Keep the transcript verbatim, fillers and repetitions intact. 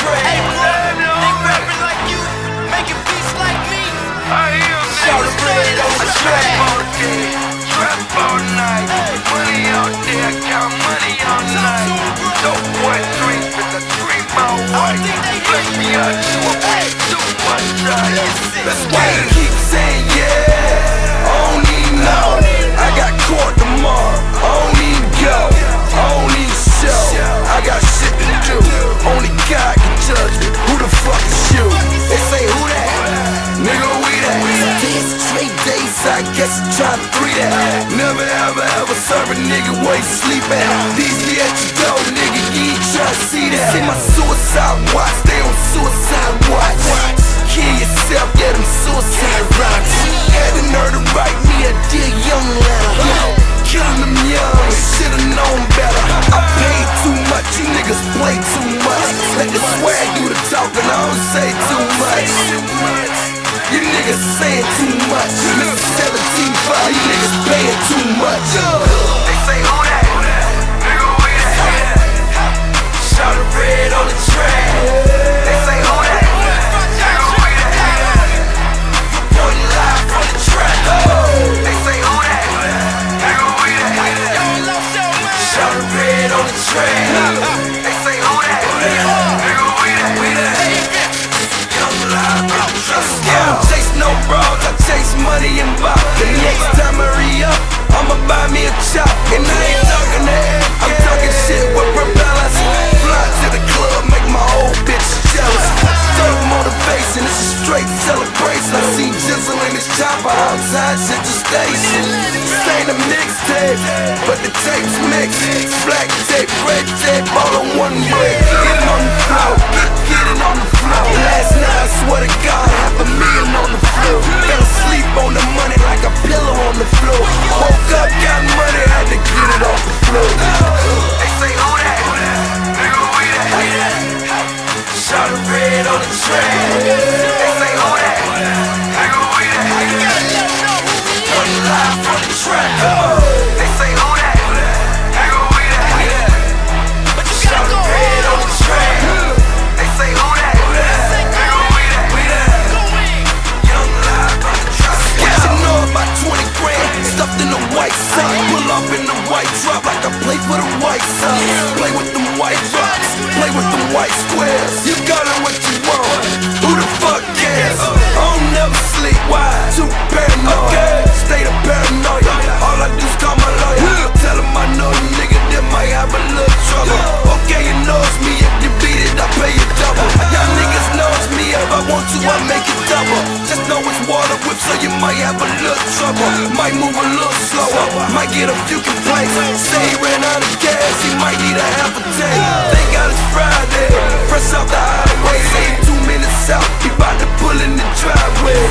track. Hey bro, they rapping like you, making beats like me. Shout the bread on the track. Trap all night, money all day, I count money all night. Dope boy dreams with a dream all white. Bless me out to a place too much time. That's why they keep saying yeah, I don't even know. I got court tomorrow, I don't even go, I don't even show. I got shit to do, only God can judge me. Who the fuck is you? They say who that? Nigga we that. Ten straight days, I guess I'm trying to three that. Never ever ever serve a nigga where he sleep at. These be at your door, nigga, you ain't tryna see that. See my suicide watch, stay on suicide watch. Kill yourself, yeah, them suicide rocks. Had the nerve to write me a dear young letter. Killing them young, should've known better. I paid too much, you niggas play too much. Let the swag do the talking, I don't say too much. You niggas saying too much. Mister seventeen five, you niggas paying too much. They say who that? Nigga we that. Shout the red on the track. They say who that? Nigga we that. Reporting live from the track. They say who that? Nigga we that. Shout the red on the track. They say who that? Nigga we that. We that. Young live from the track. Yeah, I chase no bras, I chase money and bop. The next time I re-up, I'ma buy me a chop. And I ain't talking to air, I'm talking shit with propellers. Fly to the club, make my old bitch jealous. Total motivation, it's a straight celebration. I see Jizzle in his chopper outside Central Station. This ain't a mixtape, but the tape's mixed. Black tape, red tape, all on one break. Getting on the floor, get, getting on the floor. Last night, I swear to God, half a million on the floor. Fell asleep on the money like a pillow on the floor. Woke up, got money, had to get it off the floor. They say who that? Nigga we that. Shout the red on the track. They say who that? Nigga we that. Running live from the track. They say who that? Nigga we that. Shout the red on the track. They say who that? Nigga we that. Young live on the track. What you know about twenty grand stuffed in a white sock? Pull up in the white drop like I play for the White Sox. Play with them white rocks, play with them white squares. You got it what you want, who the fuck cares? I don't never sleep, why? Too paranoid, stay the paranoia. All I do is call my lawyer, tell him I know the nigga that might have a little trouble. Okay, you know it's me, if you beat it, I pay you double. Y'all niggas know it's me, if I want to, I make it double. Just know it's water whip, so you might have a little trouble. Might move a little slower, might get a few complaints. Say he ran out of gas, he might need a half a tank. Thank God it's Friday, fresh off the highway, say two minutes out, he bout to pull in the driveway.